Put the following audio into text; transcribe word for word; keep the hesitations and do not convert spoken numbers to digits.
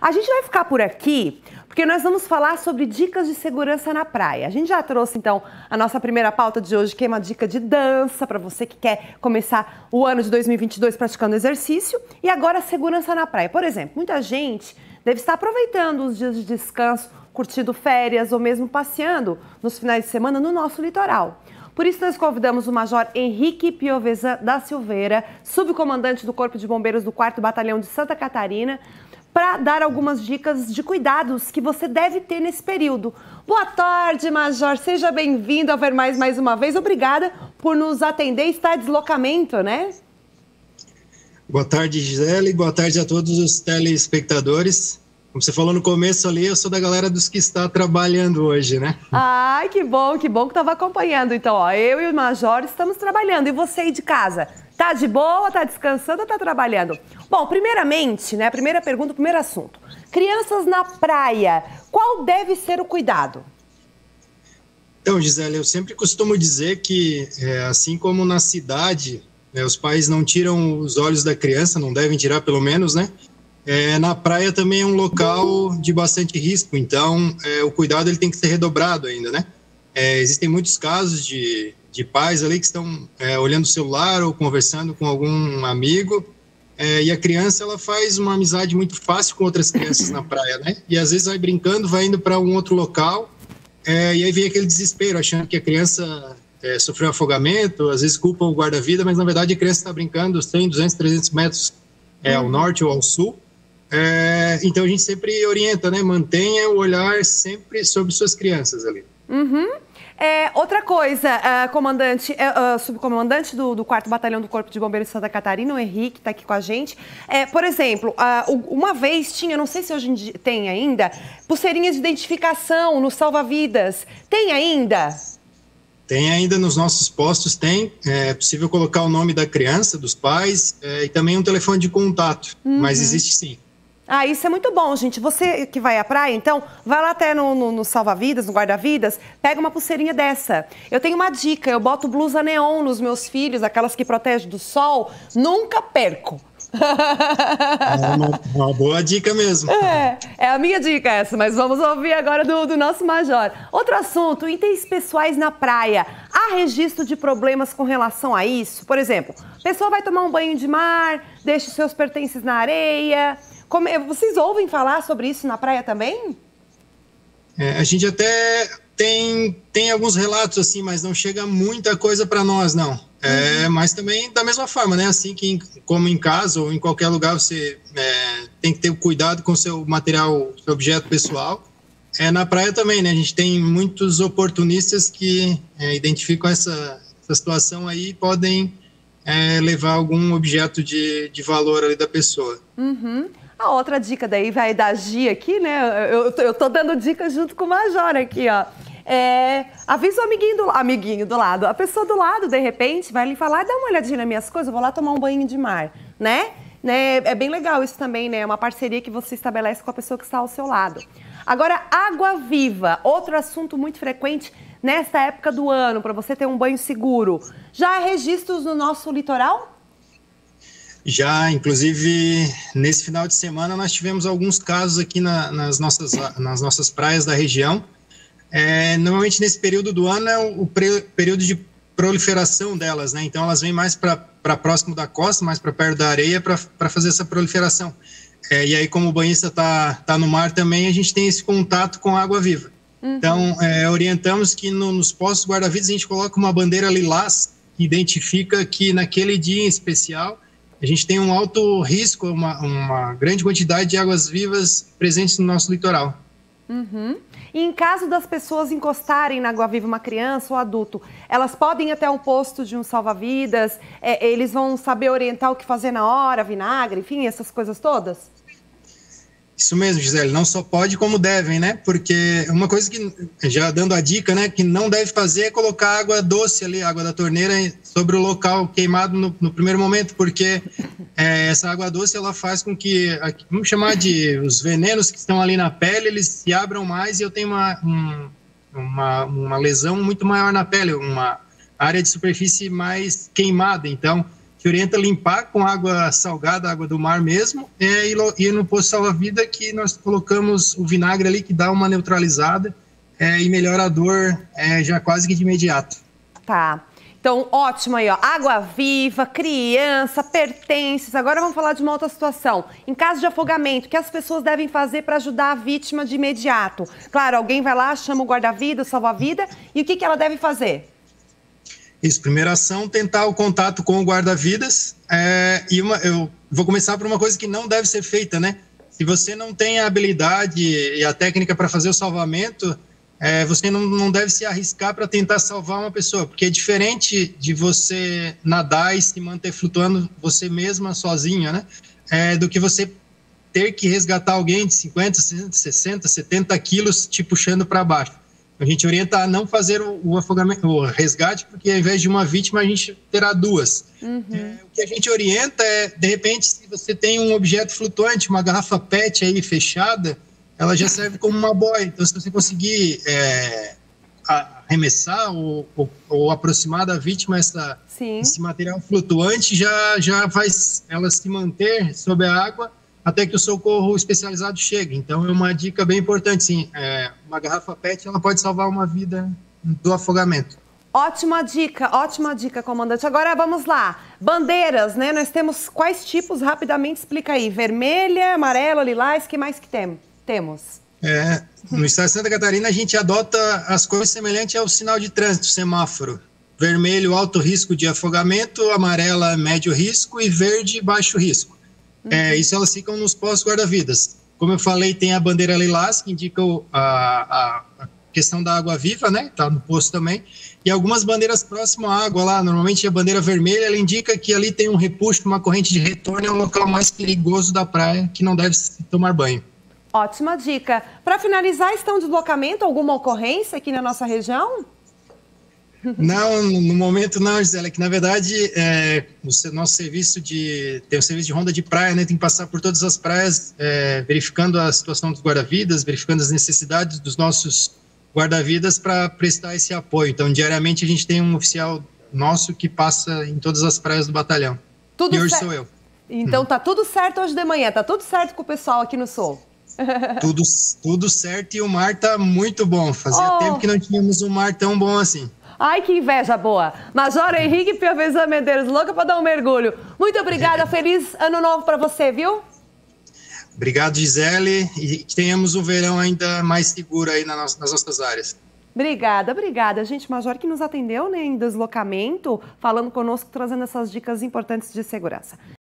A gente vai ficar por aqui porque nós vamos falar sobre dicas de segurança na praia. A gente já trouxe, então, a nossa primeira pauta de hoje, que é uma dica de dança para você que quer começar o ano de dois mil e vinte e dois praticando exercício. E agora, segurança na praia. Por exemplo, muita gente deve estar aproveitando os dias de descanso, curtindo férias ou mesmo passeando nos finais de semana no nosso litoral. Por isso, nós convidamos o Major Henrique Piovesan da Silveira, subcomandante do Corpo de Bombeiros do quarto Batalhão de Santa Catarina, para dar algumas dicas de cuidados que você deve ter nesse período. Boa tarde, Major. Seja bem-vindo ao Ver Mais mais uma vez. Obrigada por nos atender. Está em deslocamento, né? Boa tarde, Gisele. Boa tarde a todos os telespectadores. Como você falou no começo ali, eu sou da galera dos que está trabalhando hoje, né? Ai, que bom, que bom que estava acompanhando. Então, ó, eu e o Major estamos trabalhando. E você aí de casa? Tá de boa, tá descansando ou tá trabalhando? Bom, primeiramente, né, a primeira pergunta, o primeiro assunto. Crianças na praia, qual deve ser o cuidado? Então, Gisele, eu sempre costumo dizer que, é, assim como na cidade, né, os pais não tiram os olhos da criança, não devem tirar pelo menos, né? É, na praia também é um local de bastante risco, então é, o cuidado ele tem que ser redobrado ainda, né? É, existem muitos casos de, de pais ali que estão é, olhando o celular ou conversando com algum amigo, é, e a criança ela faz uma amizade muito fácil com outras crianças na praia, né? E às vezes vai brincando, vai indo para um outro local, é, e aí vem aquele desespero, achando que a criança é, sofreu afogamento, às vezes culpa o guarda-vida, mas na verdade a criança está brincando cem, duzentos, trezentos metros é, ao norte ou ao sul. É, então a gente sempre orienta, né? Mantenha o olhar sempre sobre suas crianças ali. Uhum. É, outra coisa, uh, comandante, uh, uh, subcomandante do, do quarto Batalhão do Corpo de Bombeiros de Santa Catarina, o Henrique, está aqui com a gente. É, por exemplo, uh, uma vez tinha, não sei se hoje em dia tem ainda, pulseirinhas de identificação no salva-vidas. Tem ainda? Tem ainda nos nossos postos, tem. É possível colocar o nome da criança, dos pais, é, e também um telefone de contato, uhum. Mas existe sim. Ah, isso é muito bom, gente. Você que vai à praia, então, vai lá até no, no, no salva-vidas, no guarda-vidas, pega uma pulseirinha dessa. Eu tenho uma dica, eu boto blusa neon nos meus filhos, aquelas que protegem do sol, nunca perco. É uma, uma boa dica mesmo. É, é a minha dica essa, mas vamos ouvir agora do, do nosso Major. Outro assunto, itens pessoais na praia. Há registro de problemas com relação a isso? Por exemplo, a pessoa vai tomar um banho de mar, deixa os seus pertences na areia. Como, vocês ouvem falar sobre isso na praia também? É, a gente até tem, tem alguns relatos assim, mas não chega muita coisa para nós, não. É, uhum. Mas também da mesma forma, né? Assim que como em casa ou em qualquer lugar você é, tem que ter cuidado com o seu material, seu objeto pessoal. É, na praia também, né? A gente tem muitos oportunistas que é, identificam essa, essa situação aí e podem é, levar algum objeto de, de valor ali da pessoa. Uhum. A outra dica daí vai da Gi aqui, né? Eu, eu tô dando dicas junto com o Major aqui, ó. É, avisa o amiguinho do, amiguinho do lado. A pessoa do lado, de repente, vai ali falar, dá uma olhadinha nas minhas coisas, eu vou lá tomar um banho de mar, né? né? É bem legal isso também, né? É uma parceria que você estabelece com a pessoa que está ao seu lado. Agora, água viva, outro assunto muito frequente nesta época do ano, para você ter um banho seguro. Já há registros no nosso litoral? Já, inclusive, nesse final de semana nós tivemos alguns casos aqui na, nas, nossas, nas nossas praias da região. É, normalmente nesse período do ano é o, o pre, período de proliferação delas, né? Então elas vêm mais para próximo da costa, mais para perto da areia para fazer essa proliferação. É, e aí, como o banhista está tá no mar também, a gente tem esse contato com a água viva. Uhum. Então, é, orientamos que no, nos postos guarda-vidas a gente coloca uma bandeira lilás que identifica que naquele dia em especial a gente tem um alto risco, uma, uma grande quantidade de águas vivas presentes no nosso litoral. Uhum. E em caso das pessoas encostarem na água-viva uma criança ou adulto, elas podem ir até um posto de um salva-vidas, é, eles vão saber orientar o que fazer na hora, vinagre, enfim, essas coisas todas? Isso mesmo, Gisele, não só pode como devem, né? Porque uma coisa que, já dando a dica, né, que não deve fazer é colocar água doce ali, água da torneira, sobre o local queimado no, no primeiro momento, porque é, essa água doce, ela faz com que, vamos chamar de, os venenos que estão ali na pele, eles se abram mais e eu tenho uma, um, uma, uma lesão muito maior na pele, uma área de superfície mais queimada. Então, te orienta a limpar com água salgada, água do mar mesmo, é, e, e no posto salva-vida que nós colocamos o vinagre ali que dá uma neutralizada é, e melhora a dor é, já quase que de imediato. Tá. Então, ótimo aí, ó. Água viva, criança, pertences. Agora vamos falar de uma outra situação. Em caso de afogamento, o que as pessoas devem fazer para ajudar a vítima de imediato? Claro, alguém vai lá, chama o guarda-vida, o salva-vida, e o que, que ela deve fazer? Isso, primeira ação, tentar o contato com o guarda-vidas. É, e uma, eu vou começar por uma coisa que não deve ser feita, né? Se você não tem a habilidade e a técnica para fazer o salvamento, é, você não, não deve se arriscar para tentar salvar uma pessoa, porque é diferente de você nadar e se manter flutuando você mesma sozinha, né? É, do que você ter que resgatar alguém de cinquenta, sessenta, setenta quilos te puxando para baixo. A gente orienta a não fazer o, o afogamento, o resgate, porque ao invés de uma vítima, a gente terá duas. Uhum. É, o que a gente orienta é, de repente, se você tem um objeto flutuante, uma garrafa PET aí fechada, ela já serve como uma boia. Então, se você conseguir é, arremessar ou, ou, ou aproximar da vítima essa, esse material flutuante, já, já vai ela se manter sob a água até que o socorro especializado chegue. Então, é uma dica bem importante, sim. É, uma garrafa PET, ela pode salvar uma vida do afogamento. Ótima dica, ótima dica, comandante. Agora, vamos lá. Bandeiras, né? Nós temos quais tipos? Rapidamente explica aí. Vermelha, amarela, lilás, que mais que tem? temos? É, no estado de Santa Catarina, a gente adota as cores semelhantes ao sinal de trânsito, semáforo. Vermelho, alto risco de afogamento, amarela, médio risco e verde, baixo risco. Uhum. É, isso elas ficam nos postos guarda-vidas. Como eu falei, tem a bandeira lilás, que indica o, a, a, a questão da água viva, né? Tá no posto também. E algumas bandeiras próximas à água lá, normalmente a bandeira vermelha, ela indica que ali tem um repuxo, uma corrente de retorno, é o local mais perigoso da praia, que não deve se tomar banho. Ótima dica. Para finalizar, estão de deslocamento, alguma ocorrência aqui na nossa região? Não, no momento não, Gisele, é que na verdade é, o nosso serviço de, tem o serviço de ronda de praia, né, tem que passar por todas as praias, é, verificando a situação dos guarda-vidas, verificando as necessidades dos nossos guarda-vidas para prestar esse apoio. Então, diariamente a gente tem um oficial nosso que passa em todas as praias do batalhão. Tudo e hoje certo. sou eu. Então tá tudo certo hoje de manhã, tá tudo certo com o pessoal aqui no Sul. Tudo, tudo certo e o mar tá muito bom. Fazia oh. tempo que não tínhamos um mar tão bom assim. Ai, que inveja boa. Major Henrique Piovesan Medeiros, louca para dar um mergulho. Muito obrigada, é. Feliz ano novo para você, viu? Obrigado, Gisele, e que tenhamos um verão ainda mais seguro aí nas nossas áreas. Obrigada, obrigada. Gente, Major que nos atendeu, né, em deslocamento, falando conosco, trazendo essas dicas importantes de segurança.